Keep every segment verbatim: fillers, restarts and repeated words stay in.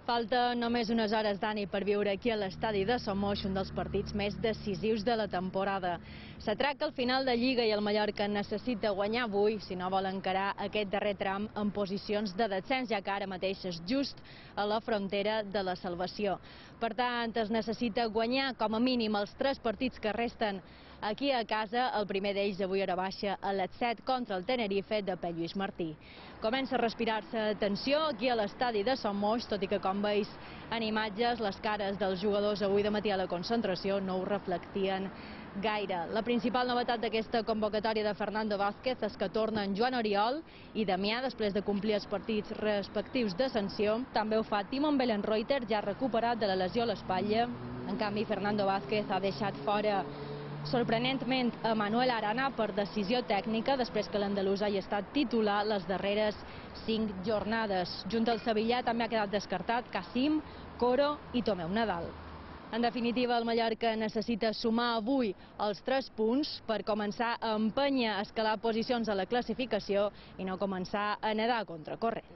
Falta només unes hores, Dani, per viure aquí a l'estadi de Somos un dels partits més decisius de la temporada. Se tracta al final de Lliga i el Mallorca necessita guanyar avui si no vol encarar aquest darrer tram en posicions de descens, ja que ara mateix és just a la frontera de la salvació. Per tant, es necessita guanyar com a mínim els tres partits que resten aquí a casa. El primer d'ells avui hora baixa a les set contra el Tenerife de Pep Lluís Martí. Comença a respirar-se tensió aquí a l'estadi de Somos, tot i que com veus en imatges les cares dels jugadors avui de matí a la concentració no ho reflectien gaire. La principal novetat d'aquesta convocatòria de Fernando Vázquez és que tornen Joan Oriol i Damià després de complir els partits respectius de sanció. També ho fa Timon Belenreuter, ja recuperat de la lesió a l'espatlla. En canvi, Fernando Vázquez ha deixat fora sorprenentment a Manuel Arana per decisió tècnica després que l'andalús hagi estat titular les darreres cinc jornades. Junt al sevillà també ha quedat descartat Cassim, Coro i Tomeu Nadal. En definitiva, el Mallorca necessita sumar avui els tres punts per començar a empènyer a escalar posicions a la classificació i no començar a nedar contra corrent.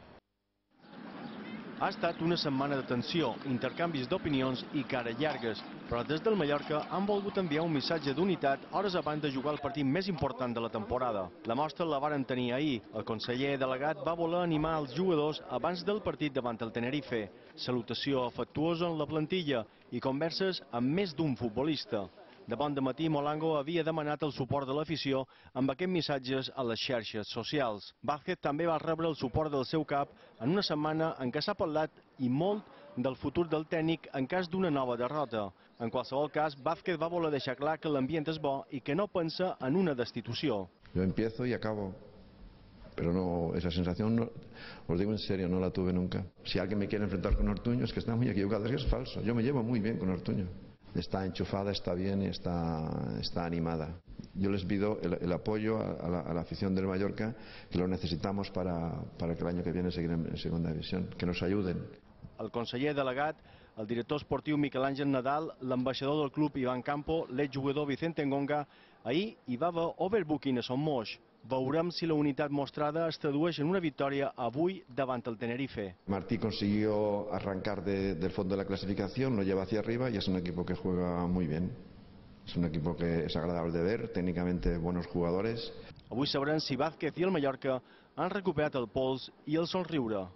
Ha estat una setmana de tensió, intercanvis d'opinions i cares llargues, però des del Mallorca han volgut enviar un missatge d'unitat hores abans de jugar el partit més important de la temporada. La mostra la varen tenir ahir. El conseller delegat va voler animar els jugadors abans del partit davant el Tenerife. Salutació afectuosa en la plantilla i converses amb més d'un futbolista. De bon dematí, Molango havia demanat el suport de l'afició amb aquests missatges a les xarxes socials. Vázquez també va rebre el suport del seu cap en una setmana en què s'ha parlat i molt del futur del tècnic en cas d'una nova derrota. En qualsevol cas, Vázquez va voler deixar clar que l'ambient és bo i que no pensa en una destitució. Yo empiezo y acabo. Pero no, esa sensación, no, os digo en serio, no la tuve nunca. Si alguien me quiere enfrentar con Ortuño es que está muy equivocado, es que es falso. Yo me llevo muy bien con Ortuño. Está enchufada, está bien y está, está animada. Yo les pido el, el apoyo a la, a la afición del Mallorca, que lo necesitamos para, para que el año que viene seguir en, en segunda división, que nos ayuden. El conseller delegat, el director esportiu Miquel Àngel Nadal, l'ambaixador del club Iván Campo, l'exjugador Vicente Ngonga, ahir hi va haver overbooking a Somos. Veurem si la unitat mostrada es tradueix en una victòria avui davant el Tenerife. Martí consiguió arrancar de, del fondo de la clasificación, lo lleva hacia arriba y es un equipo que juega muy bien. Es un equipo que es agradable de ver, técnicamente buenos jugadores. Avui sabrem si Vázquez i el Mallorca han recuperat el pols i el somriure.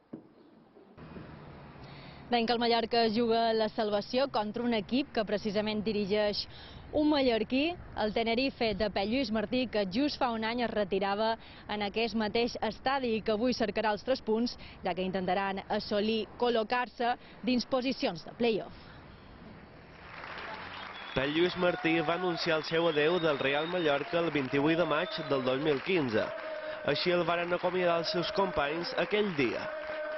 Deim que el Mallorca juga la salvació contra un equip que precisament dirigeix un mallorquí, el Tenerife de Pep Lluís Martí, que just fa un any es retirava en aquest mateix estadi i que avui cercarà els tres punts, ja que intentaran assolir col·locar-se dins posicions de play-off. Pep Lluís Martí va anunciar el seu adeu del Real Mallorca el vint-i-vuit de maig del dos mil quinze. Així el varen acomiadar els seus companys aquell dia.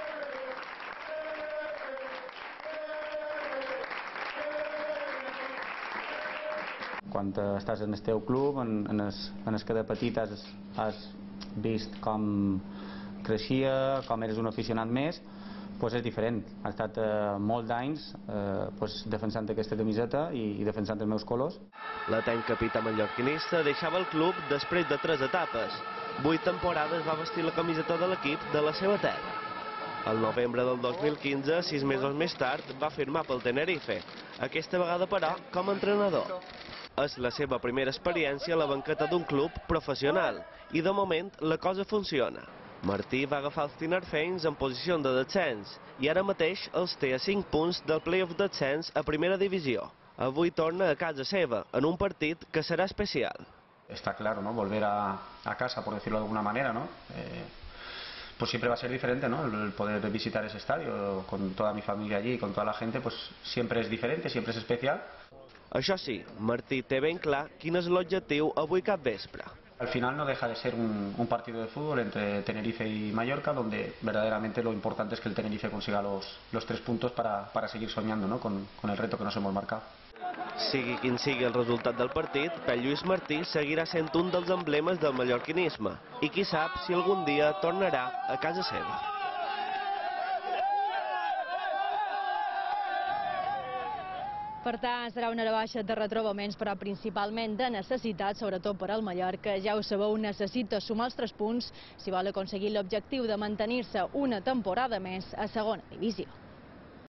Quan estàs en el teu club, en, en, el, en el que de petit has, has vist com creixia, com eres un aficionat més, pues és diferent. Ha estat eh, molts anys eh, pues defensant aquesta camiseta i, i defensant els meus colors. L'etern capità mallorquinista deixava el club després de tres etapes. Vuit temporades va vestir la camiseta de l'equip de la seva terra. El novembre del dos mil quinze, sis mesos més tard, va firmar pel Tenerife, aquesta vegada però com a entrenador. És la seva primera experiència a la banqueta d'un club professional i de moment la cosa funciona. Martí va agafar els tinerfeins en posició de descens i ara mateix els té a cinc punts del play-off descens a primera divisió. Avui torna a casa seva en un partit que serà especial. Está claro, ¿no? Volver a, a casa, por decirlo de alguna manera, ¿no? Eh, pues siempre va a ser diferente, ¿no? El poder visitar ese estadio con toda mi familia allí y con toda la gente, pues siempre es diferente, siempre es especial. Això sí, Martí té ben clar quin és l'objectiu avui cap vespre. Al final no deja de ser un, un partido de fútbol entre Tenerife y Mallorca, donde verdaderamente lo importante es que el Tenerife consiga los, los tres puntos para, para seguir soñando, ¿no? con, con el reto que nos hemos marcado. Sigui quin sigui el resultat del partit, Pep Lluís Martí seguirà sent un dels emblemes del mallorquinisme i qui sap si algun dia tornarà a casa seva. Per tant, serà una rebaixa de retrobaments, però principalment de necessitat, sobretot per al Mallorca. Ja ho sabeu, necessita sumar els tres punts si vol aconseguir l'objectiu de mantenir-se una temporada més a segona divisió.